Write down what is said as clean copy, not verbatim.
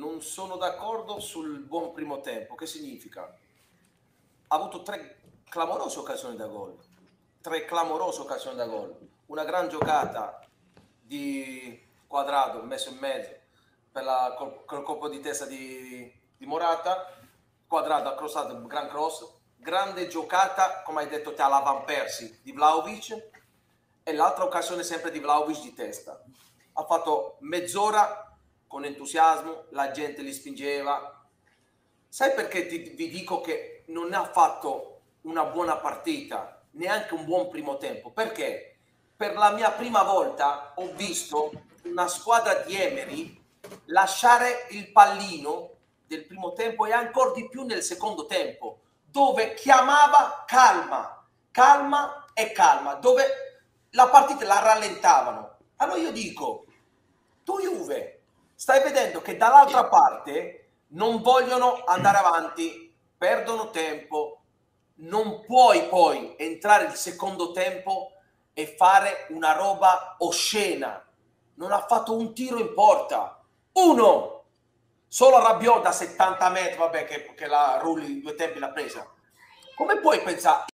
non sono d'accordo sul buon primo tempo. Che significa? Ha avuto 3 clamorose occasioni da gol. 3 clamorose occasioni da gol. Una gran giocata di Quadrado, messo in mezzo col colpo di testa di Morata. Quadrado ha crossato, un gran cross. Grande giocata, come hai detto te, alla Van Persie di Vlahovic. E l'altra occasione sempre di Vlahovic di testa. Ha fatto mezz'ora con entusiasmo, la gente li spingeva. Sai perché vi dico che non ha fatto una buona partita, neanche un buon primo tempo? Perché per la mia prima volta ho visto una squadra di Emery lasciare il pallino del primo tempo e ancora di più nel secondo tempo, dove chiamava calma, calma e calma, dove la partita la rallentavano. Allora io dico, tu Juve, stai vedendo che dall'altra parte non vogliono andare avanti, perdono tempo, non puoi poi entrare il secondo tempo e fare una roba oscena. Non ha fatto un tiro in porta, uno, solo Rabiot da 70 metri, vabbè che la Rulli 2 tempi l'ha presa. Come puoi pensare?